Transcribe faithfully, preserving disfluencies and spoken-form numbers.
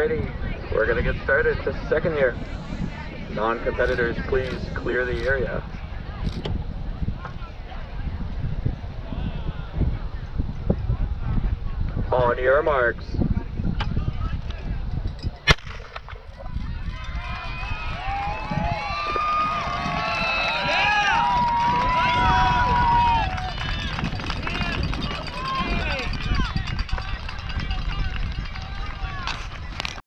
Alrighty, we're gonna get started. Just a second here. Non-competitors, please clear the area. On your marks.